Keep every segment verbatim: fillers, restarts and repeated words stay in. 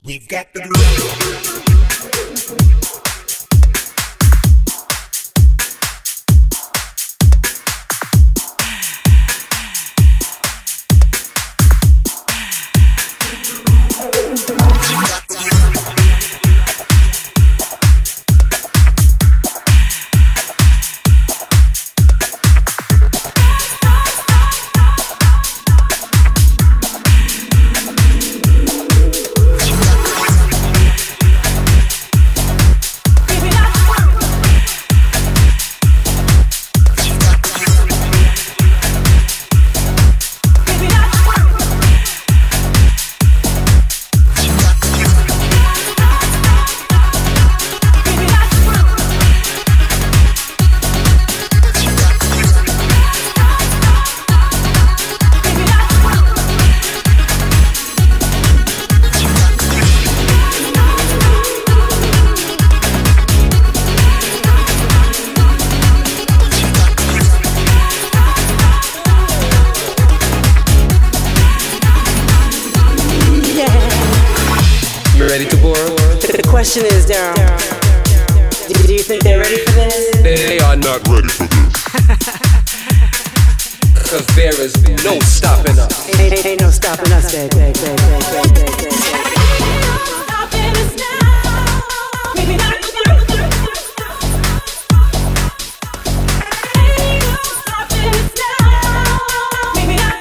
We got the groove. Question is, Daryl, do, do you think they're ready for this? They are not ready for this. Cause there is no stopping us. Ain't, ain't, ain't no stopping us, baby, baby, baby, baby, baby, baby. Stopping us now. Maybe not. Ain't no stopping us now. Maybe not.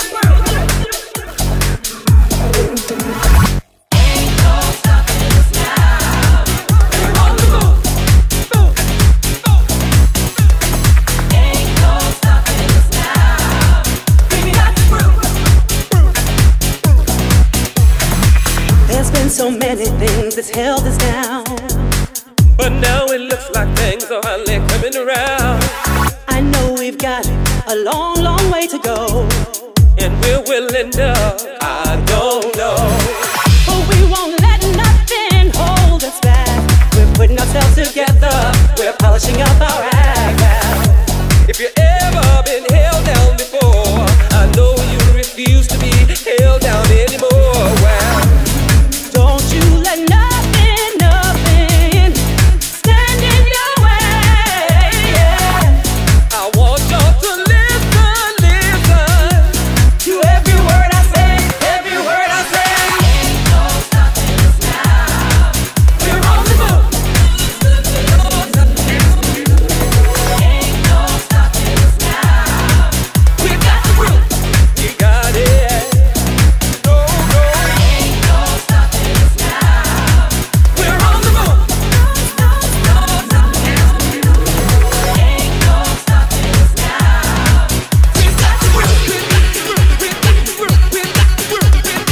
So many things that's held us down, but now it looks like things are finally coming around. I know we've got a long, long way to go, and we're willing to, I don't know, but we won't let nothing hold us back. We're putting ourselves together, we're polishing up our act now. If you've ever been held down before, I know you refuse to be held down anymore. Well, don't you let nothing, nothing stand in your way. Yeah. I want y'all to listen, listen to every word I say, every word I say. Ain't no stopping us now. We're on the move. Ain't no stopping us now. We got the groove. You got it. No, no. Ain't no stopping us now. We're on the move. Ain't no stopping us now. We got the groove. We got the groove. We got the groove. We got the groove. We got the groove. We got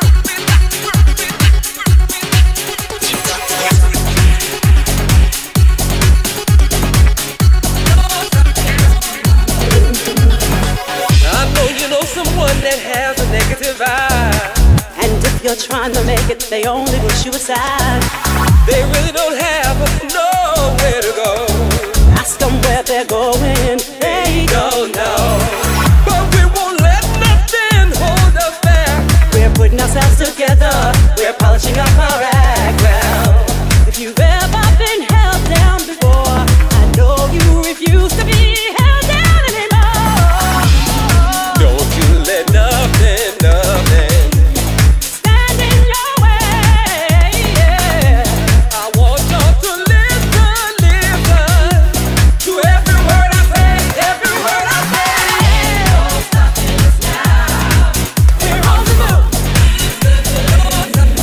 I know you know someone that has a negative eye, and if you're trying to make it, they only push you aside. they really don't have nowhere to go. Ask them where they're going. They don't know. But we won't let nothing hold us back. We're putting ourselves together. We're polishing up our act. Well, if you've ever been held down before, I know you refuse to be held down anymore. Don't you let nothing, nothing Stand in your way. Yeah. I want y'all to listen, listen To every word I say, every word I say. Ain't no stopping us now. We're on the move.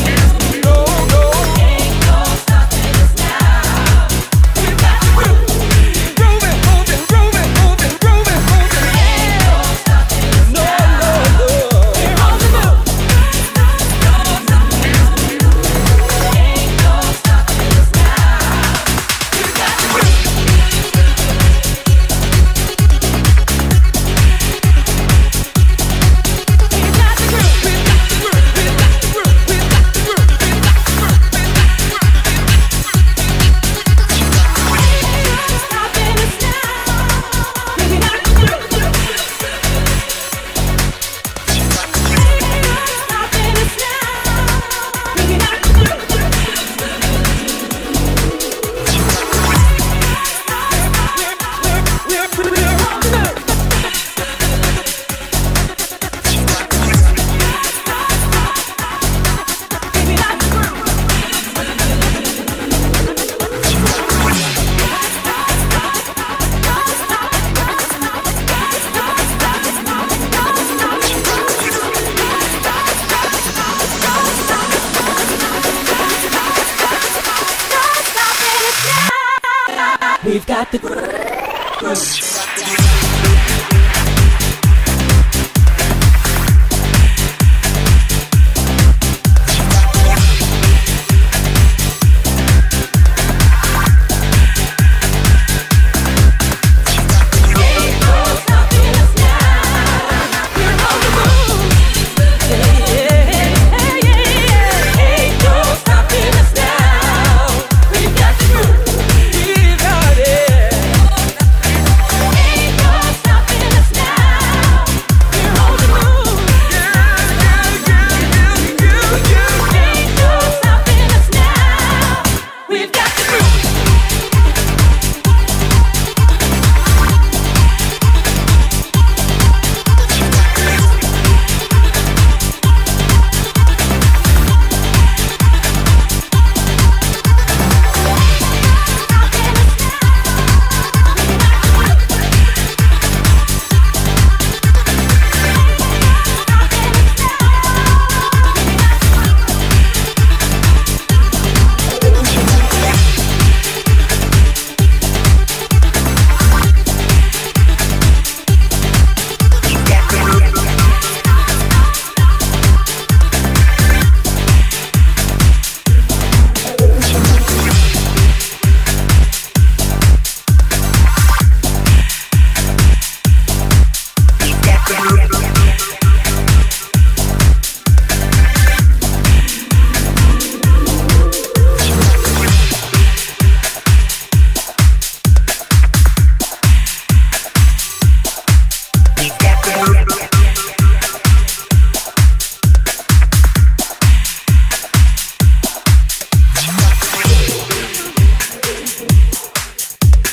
got the groove.